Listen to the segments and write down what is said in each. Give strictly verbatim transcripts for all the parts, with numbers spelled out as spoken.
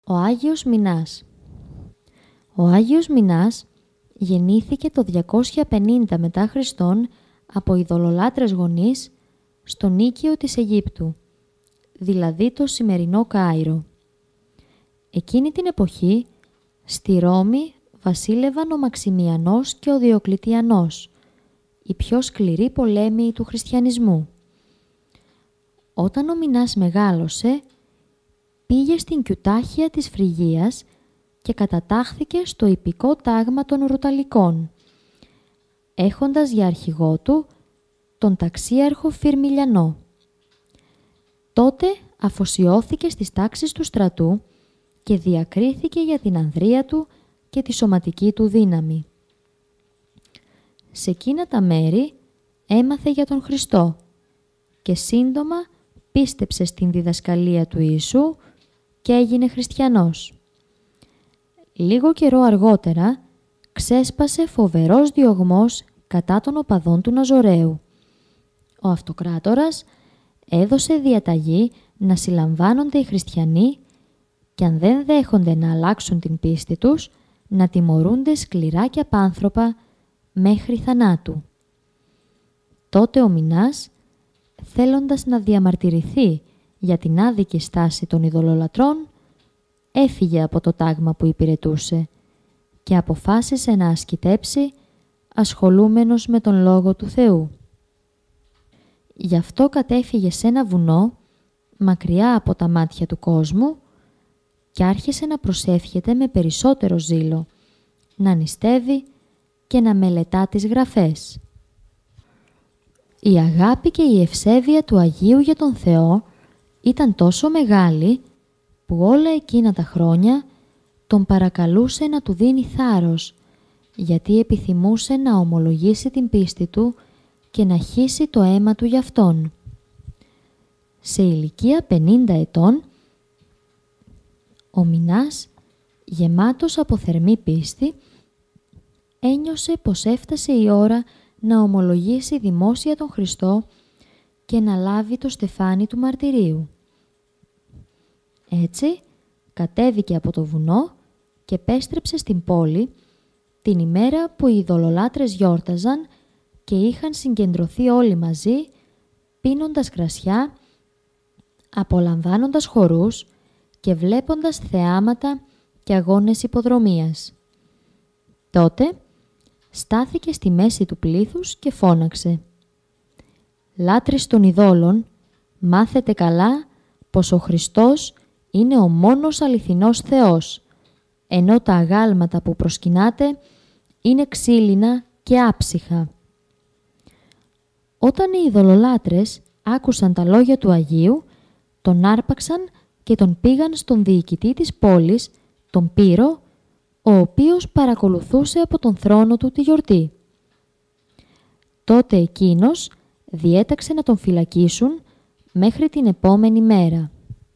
Ο Άγιος Μινάς. Ο Άγιος Μινάς γεννήθηκε το διακόσια πενήντα μετά Χριστόν από ειδωλολάτρες γονείς στο Νίκαιο της Αιγύπτου, δηλαδή το σημερινό Κάιρο. Εκείνη την εποχή στη Ρώμη βασίλευαν ο Μαξιμιανός και ο Διοκλητιανός, οι πιο σκληροί πολέμοι του χριστιανισμού. Όταν ο Μινάς μεγάλωσε, πήγε στην Κιουτάχια της Φρυγίας και κατατάχθηκε στο ιππικό τάγμα των Ρουταλικών, έχοντας για αρχηγό του τον ταξίαρχο Φυρμιλιανό. Τότε αφοσιώθηκε στις τάξεις του στρατού και διακρίθηκε για την ανδρεία του και τη σωματική του δύναμη. Σε εκείνα τα μέρη έμαθε για τον Χριστό και σύντομα πίστεψε στην διδασκαλία του Ιησού και έγινε χριστιανός. Λίγο καιρό αργότερα ξέσπασε φοβερός διωγμός κατά των οπαδών του Ναζωραίου. Ο αυτοκράτορας έδωσε διαταγή να συλλαμβάνονται οι χριστιανοί και αν δεν δέχονται να αλλάξουν την πίστη τους, να τιμωρούνται σκληρά και απάνθρωπα μέχρι θανάτου. Τότε ο Μινάς, θέλοντας να διαμαρτυρηθεί για την άδικη στάση των ειδωλολατρών, έφυγε από το τάγμα που υπηρετούσε και αποφάσισε να ασκητέψει ασχολούμενος με τον Λόγο του Θεού. Γι' αυτό κατέφυγε σε ένα βουνό, μακριά από τα μάτια του κόσμου, και άρχισε να προσεύχεται με περισσότερο ζήλο, να νηστεύει και να μελετά τις γραφές. Η αγάπη και η ευσέβεια του Αγίου για τον Θεό ήταν τόσο μεγάλη που όλα εκείνα τα χρόνια τον παρακαλούσε να του δίνει θάρρος, γιατί επιθυμούσε να ομολογήσει την πίστη του και να χύσει το αίμα του γι' αυτόν. Σε ηλικία πενήντα ετών, ο Μινάς, γεμάτος από θερμή πίστη, ένιωσε πως έφτασε η ώρα να ομολογήσει δημόσια τον Χριστό και να λάβει το στεφάνι του μαρτυρίου. Έτσι, κατέβηκε από το βουνό και επέστρεψε στην πόλη την ημέρα που οι ειδωλολάτρες γιόρταζαν και είχαν συγκεντρωθεί όλοι μαζί, πίνοντας κρασιά, απολαμβάνοντας χορούς και βλέποντας θεάματα και αγώνες υποδρομίας. Τότε στάθηκε στη μέση του πλήθους και φώναξε «Λάτρεις των ειδόλων, μάθετε καλά πως ο Χριστός είναι ο μόνος αληθινός Θεός, ενώ τα αγάλματα που προσκυνάτε είναι ξύλινα και άψυχα». Όταν οι ειδωλολάτρες άκουσαν τα λόγια του Αγίου, τον άρπαξαν και τον πήγαν στον διοικητή της πόλης, τον Πύρο, ο οποίος παρακολουθούσε από τον θρόνο του τη γιορτή. Τότε εκείνος διέταξε να τον φυλακίσουν μέχρι την επόμενη μέρα.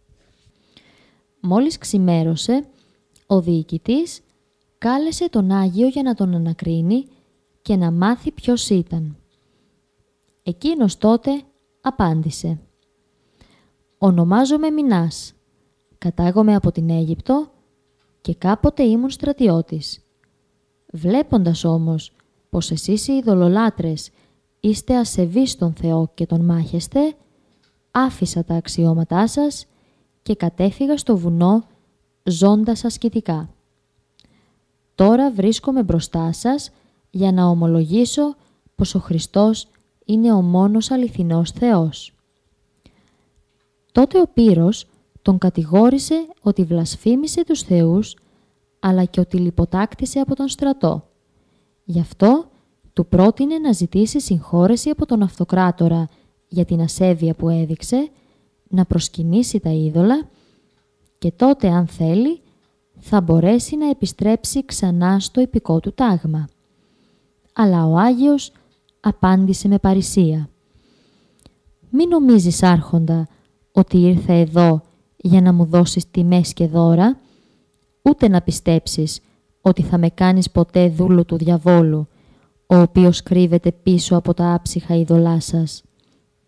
Μόλις ξημέρωσε, ο διοικητής κάλεσε τον Άγιο για να τον ανακρίνει και να μάθει ποιος ήταν. Εκείνος τότε απάντησε «Ονομάζομαι Μινάς, κατάγομαι από την Αίγυπτο και κάποτε ήμουν στρατιώτης. Βλέποντας όμως πως εσείς οι ειδωλολάτρες είστε ασεβείς στον Θεό και τον μάχεστε, άφησα τα αξιώματά σας και κατέφυγα στο βουνό ζώντας ασκητικά. Τώρα βρίσκομαι μπροστά σας για να ομολογήσω πως ο Χριστός είναι ο μόνος αληθινός Θεός». Τότε ο Πύρος τον κατηγόρησε ότι βλασφήμισε τους θεούς, αλλά και ότι λιποτάκτησε από τον στρατό. Γι' αυτό του πρότεινε να ζητήσει συγχώρεση από τον αυτοκράτορα για την ασέβεια που έδειξε, να προσκυνήσει τα είδωλα και τότε, αν θέλει, θα μπορέσει να επιστρέψει ξανά στο ιππικό του τάγμα. Αλλά ο Άγιος απάντησε με παρρησία «Μη νομίζεις, άρχοντα, ότι ήρθα εδώ για να μου δώσεις τιμές και δώρα, ούτε να πιστέψεις ότι θα με κάνεις ποτέ δούλο του διαβόλου, ο οποίος κρύβεται πίσω από τα άψυχα είδωλά σας.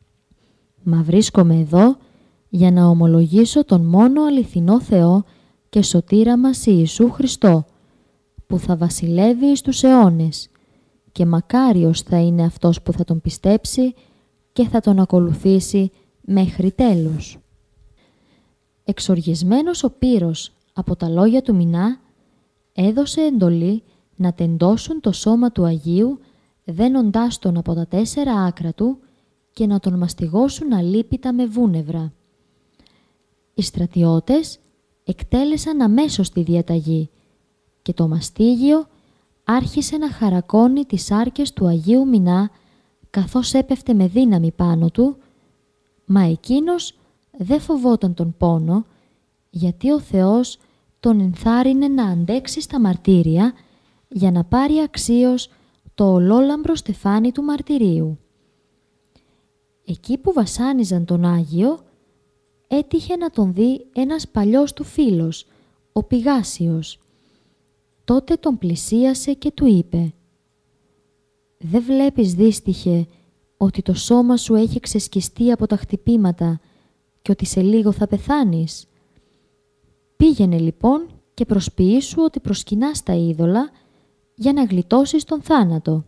Μα βρίσκομαι εδώ για να ομολογήσω τον μόνο αληθινό Θεό και σωτήρα μας Ιησού Χριστό, που θα βασιλεύει εις τους αιώνες, και μακάριος θα είναι αυτός που θα τον πιστέψει και θα τον ακολουθήσει μέχρι τέλους. Εξοργισμένος ο Πύρος από τα λόγια του Μινά, έδωσε εντολή να τεντώσουν το σώμα του Αγίου, δένοντάς τον από τα τέσσερα άκρα του και να τον μαστιγώσουν αλίπητα με βούνευρα. Οι στρατιώτες εκτέλεσαν αμέσως τη διαταγή και το μαστίγιο άρχισε να χαρακώνει τις άρκες του Αγίου Μινά καθώς έπεφτε με δύναμη πάνω του, μα εκείνος δεν φοβόταν τον πόνο, γιατί ο Θεός τον ενθάρρυνε να αντέξει στα μαρτύρια για να πάρει αξίως το ολόλαμπρο στεφάνι του μαρτυρίου. Εκεί που βασάνιζαν τον Άγιο, έτυχε να τον δει ένας παλιός του φίλος, ο Πηγάσιος. Τότε τον πλησίασε και του είπε «Δεν βλέπεις, δύστιχε, ότι το σώμα σου έχει ξεσκιστεί από τα χτυπήματα και ότι σε λίγο θα πεθάνεις? Πήγαινε λοιπόν και προσποιήσου ότι προσκυνάς τα είδωλα για να γλιτώσεις τον θάνατο».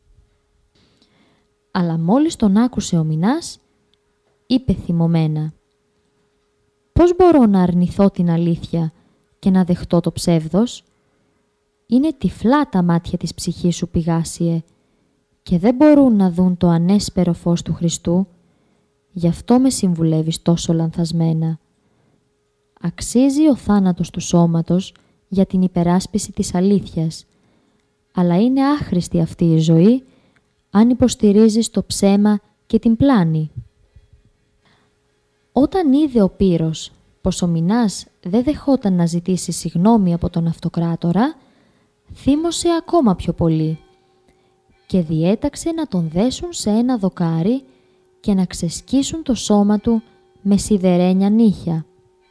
Αλλά μόλις τον άκουσε ο Μινάς, είπε θυμωμένα «Πώς μπορώ να αρνηθώ την αλήθεια και να δεχτώ το ψεύδος? Είναι τυφλά τα μάτια της ψυχής σου, Πηγάσιε, και δεν μπορούν να δουν το ανέσπερο φως του Χριστού. Γι' αυτό με συμβουλεύεις τόσο λανθασμένα. Αξίζει ο θάνατος του σώματος για την υπεράσπιση της αλήθειας, αλλά είναι άχρηστη αυτή η ζωή αν υποστηρίζεις το ψέμα και την πλάνη». Όταν είδε ο Πύρος πως ο Μινάς δεν δεχόταν να ζητήσει συγνώμη από τον αυτοκράτορα, θύμωσε ακόμα πιο πολύ και διέταξε να τον δέσουν σε ένα δοκάρι και να ξεσκίσουν το σώμα του με σιδερένια νύχια.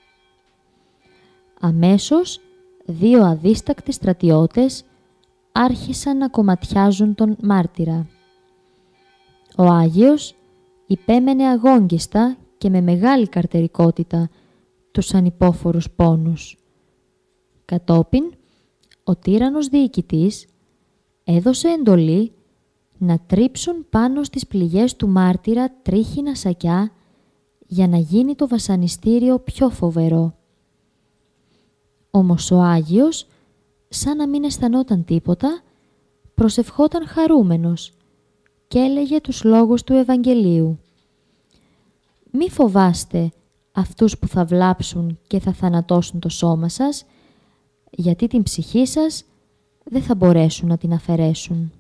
Αμέσως δύο αδίστακτοι στρατιώτες άρχισαν να κομματιάζουν τον μάρτυρα. Ο Άγιος υπέμενε αγόγγιστα και με μεγάλη καρτερικότητα τους ανυπόφορους πόνους. Κατόπιν, ο τύραννος διοικητής έδωσε εντολή να τρίψουν πάνω στις πληγές του μάρτυρα τρίχινα σακιά για να γίνει το βασανιστήριο πιο φοβερό. Όμως ο Άγιος, σαν να μην αισθανόταν τίποτα, προσευχόταν χαρούμενος και έλεγε τους λόγους του Ευαγγελίου. «Μη φοβάστε αυτούς που θα βλάψουν και θα θανατώσουν το σώμα σας, γιατί την ψυχή σας δεν θα μπορέσουν να την αφαιρέσουν».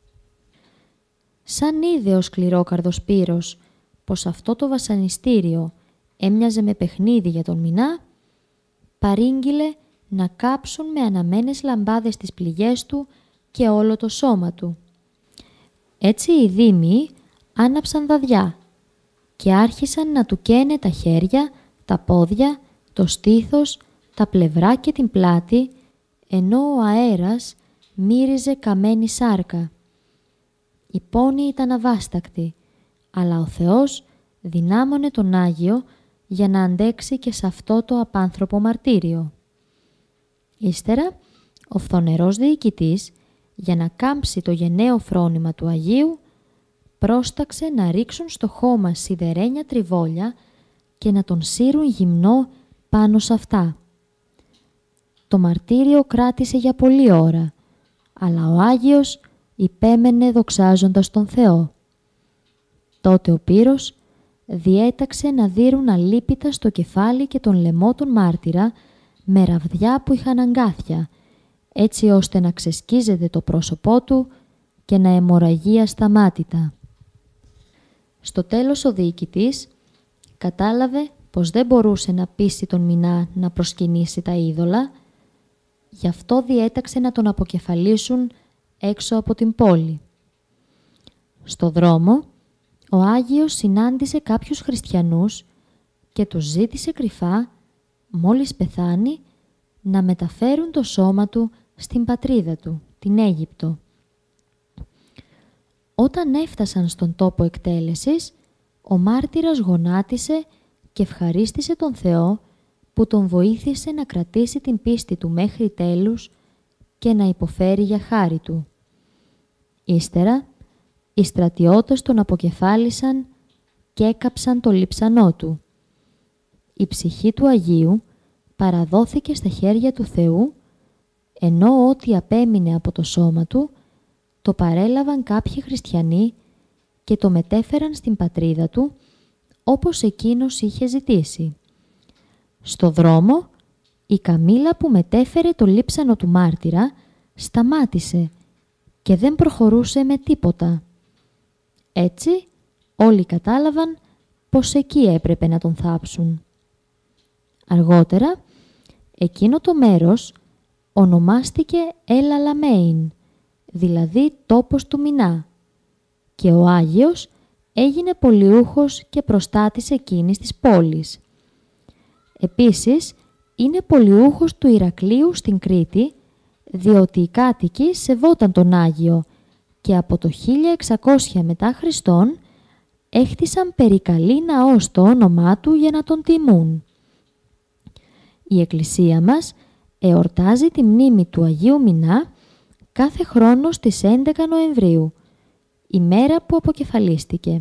Σαν είδε ο σκληρόκαρδος Πύρος πως αυτό το βασανιστήριο έμοιαζε με παιχνίδι για τον Μινά, παρήγγειλε να κάψουν με αναμένες λαμπάδες τις πληγές του και όλο το σώμα του. Έτσι οι δήμοι άναψαν δαδιά και άρχισαν να του καίνε τα χέρια, τα πόδια, το στήθος, τα πλευρά και την πλάτη, ενώ ο αέρας μύριζε καμένη σάρκα. Η πόνη ήταν αβάστακτη, αλλά ο Θεός δυνάμωνε τον Άγιο για να αντέξει και σε αυτό το απάνθρωπο μαρτύριο. Ύστερα, ο φθονερός διοικητής, για να κάμψει το γενναίο φρόνημα του Αγίου, πρόσταξε να ρίξουν στο χώμα σιδερένια τριβόλια και να τον σύρουν γυμνό πάνω σε αυτά. Το μαρτύριο κράτησε για πολλή ώρα, αλλά ο Άγιος υπέμενε δοξάζοντας τον Θεό. Τότε ο Πύρος διέταξε να δείρουν αλίπητα στο κεφάλι και τον λαιμό τον μάρτυρα με ραβδιά που είχαν αγκάθια, έτσι ώστε να ξεσκίζεται το πρόσωπό του και να αιμορραγεί ασταμάτητα. Στο τέλος ο διοικητής κατάλαβε πως δεν μπορούσε να πείσει τον Μινά να προσκυνήσει τα είδωλα, γι' αυτό διέταξε να τον αποκεφαλίσουν έξω από την πόλη. Στο δρόμο, ο Άγιος συνάντησε κάποιους χριστιανούς και τους ζήτησε κρυφά, μόλις πεθάνει, να μεταφέρουν το σώμα του στην πατρίδα του, την Αίγυπτο. Όταν έφτασαν στον τόπο εκτέλεσης, ο μάρτυρας γονάτισε και ευχαρίστησε τον Θεό που τον βοήθησε να κρατήσει την πίστη του μέχρι τέλους και να υποφέρει για χάρη του. Ύστερα, οι στρατιώτες τον αποκεφάλισαν και έκαψαν το λείψανό του. Η ψυχή του Αγίου παραδόθηκε στα χέρια του Θεού, ενώ ό,τι απέμεινε από το σώμα του το παρέλαβαν κάποιοι χριστιανοί και το μετέφεραν στην πατρίδα του, όπως εκείνος είχε ζητήσει. Στο δρόμο, η καμήλα που μετέφερε το λείψανο του μάρτυρα σταμάτησε και δεν προχωρούσε με τίποτα. Έτσι, όλοι κατάλαβαν πως εκεί έπρεπε να τον θάψουν. Αργότερα, εκείνο το μέρος ονομάστηκε El Alamein, δηλαδή τόπος του Μινά, και ο Άγιος έγινε πολιούχος και προστάτης εκείνης της πόλης. Επίσης, είναι πολιούχος του Ηρακλείου στην Κρήτη, διότι οι κάτοικοι σεβόταν τον Άγιο και από το χίλια εξακόσια μετά Χριστόν έχτισαν περικαλή ναό στο όνομά του για να τον τιμούν. Η Εκκλησία μας εορτάζει τη μνήμη του Αγίου Μινά κάθε χρόνο στις έντεκα Νοεμβρίου, η μέρα που αποκεφαλίστηκε.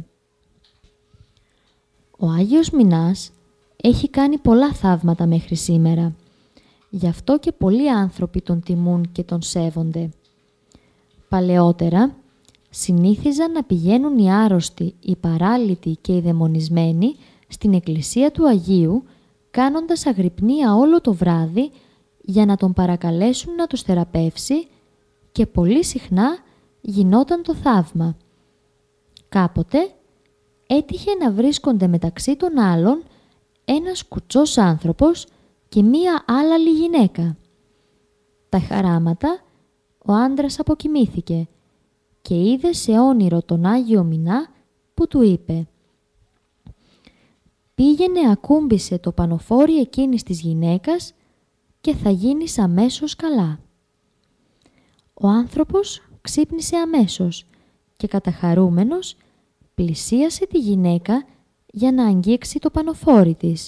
Ο Άγιος Μινάς έχει κάνει πολλά θαύματα μέχρι σήμερα. Γι' αυτό και πολλοί άνθρωποι τον τιμούν και τον σέβονται. Παλαιότερα, συνήθιζαν να πηγαίνουν οι άρρωστοι, οι παράλυτοι και οι δαιμονισμένοι στην εκκλησία του Αγίου, κάνοντας αγρυπνία όλο το βράδυ για να τον παρακαλέσουν να τους θεραπεύσει, και πολύ συχνά γινόταν το θαύμα. Κάποτε έτυχε να βρίσκονται μεταξύ των άλλων ένας κουτσός άνθρωπος και μία άλλαλη γυναίκα. Τα χαράματα ο άντρας αποκοιμήθηκε και είδε σε όνειρο τον Άγιο Μινά που του είπε: «Πήγαινε ακούμπησε το πανοφόρι εκείνης της γυναίκας και θα γίνεις αμέσως καλά». Ο άνθρωπος ξύπνησε αμέσως και καταχαρούμενος πλησίασε τη γυναίκα για να αγγίξει το πανοφόρι της.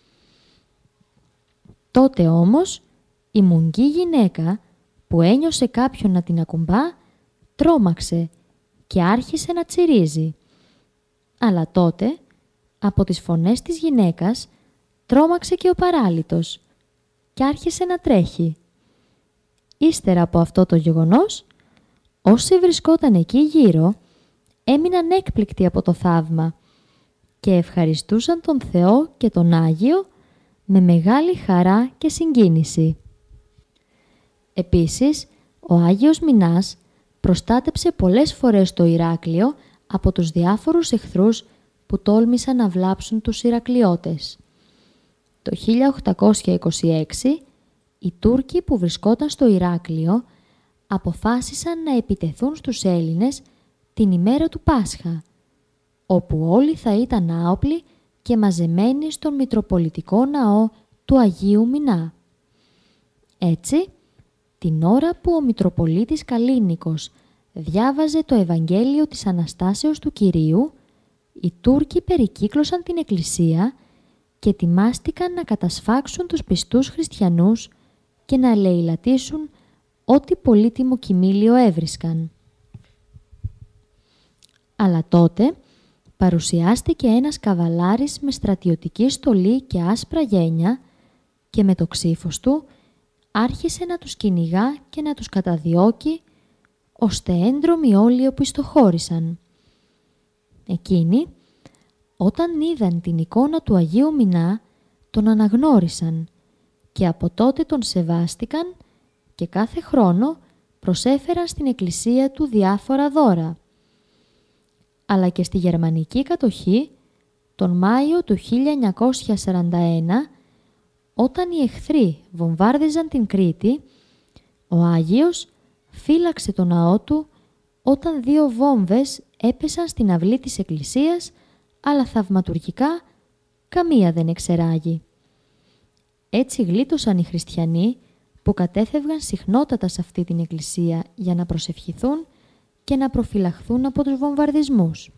Τότε όμως η μουγγή γυναίκα που ένιωσε κάποιον να την ακουμπά τρόμαξε και άρχισε να τσιρίζει. Αλλά τότε από τις φωνές της γυναίκας τρόμαξε και ο παράλυτος και άρχισε να τρέχει. Ύστερα από αυτό το γεγονός, όσοι βρισκόταν εκεί γύρω έμειναν έκπληκτοι από το θαύμα και ευχαριστούσαν τον Θεό και τον Άγιο με μεγάλη χαρά και συγκίνηση. Επίσης, ο Άγιος Μινάς προστάτεψε πολλές φορές το Ηράκλειο από τους διάφορους εχθρούς που τόλμησαν να βλάψουν τους Ηρακλειώτες. Το χίλια οκτακόσια είκοσι έξι, οι Τούρκοι που βρισκόταν στο Ηράκλειο αποφάσισαν να επιτεθούν στους Έλληνες την ημέρα του Πάσχα, όπου όλοι θα ήταν άοπλοι και μαζεμένοι στον Μητροπολιτικό Ναό του Αγίου Μινά. Έτσι, την ώρα που ο Μητροπολίτης Καλίνικος διάβαζε το Ευαγγέλιο της Αναστάσεως του Κυρίου, οι Τούρκοι περικύκλωσαν την εκκλησία και ετοιμάστηκαν να κατασφάξουν τους πιστούς χριστιανούς και να λαιλατίσουν ό,τι πολύτιμο κοιμήλιο έβρισκαν. Αλλά τότε παρουσιάστηκε ένας καβαλάρης με στρατιωτική στολή και άσπρα γένια και με το ξύφος του άρχισε να τους κυνηγά και να τους καταδιώκει, ώστε έντρομοι όλοι οπισθοχώρησαν. Εκείνοι, όταν είδαν την εικόνα του Αγίου Μινά, τον αναγνώρισαν και από τότε τον σεβάστηκαν και κάθε χρόνο προσέφεραν στην εκκλησία του διάφορα δώρα. Αλλά και στη γερμανική κατοχή, τον Μάιο του χίλια εννιακόσια σαράντα ένα, όταν οι εχθροί βομβάρδιζαν την Κρήτη, ο Άγιος φύλαξε το ναό του όταν δύο βόμβες έπεσαν στην αυλή της εκκλησίας, αλλά θαυματουργικά καμία δεν εξεράγει. Έτσι γλίτωσαν οι χριστιανοί που κατέφευγαν συχνότατα σε αυτή την εκκλησία για να προσευχηθούν και να προφυλαχθούν από τους βομβαρδισμούς.